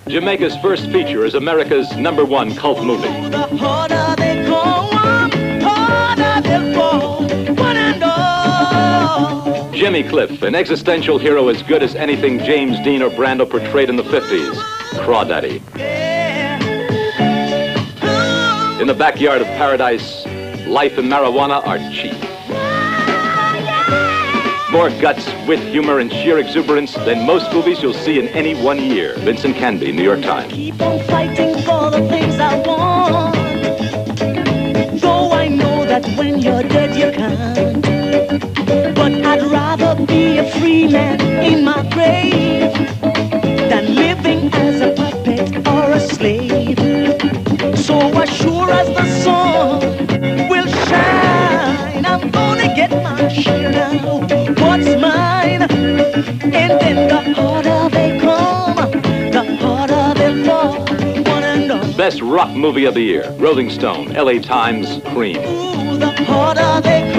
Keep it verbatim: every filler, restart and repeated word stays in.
Jamaica's first feature is America's number one cult movie. The harder they come, harder they'll fall, one and all. Jimmy Cliff, an existential hero as good as anything James Dean or Brando portrayed in the fifties. Crawdaddy. In the backyard of paradise, life and marijuana are cheap. More guts, wit, humor, and sheer exuberance than most movies you'll see in any one year. Vincent Canby, New York Times. Keep on fighting for the things I want. Though I know that when you're dead you can't. But I'd rather be a free man in my grave than living as a puppet or a slave. So as sure as the sun will shine, I'm gonna get my share now. What's mine? And then the harder they come, the harder they fall, one and all. Best rock movie of the year. Rolling Stone, L A Times, Cream. Ooh, the harder they come.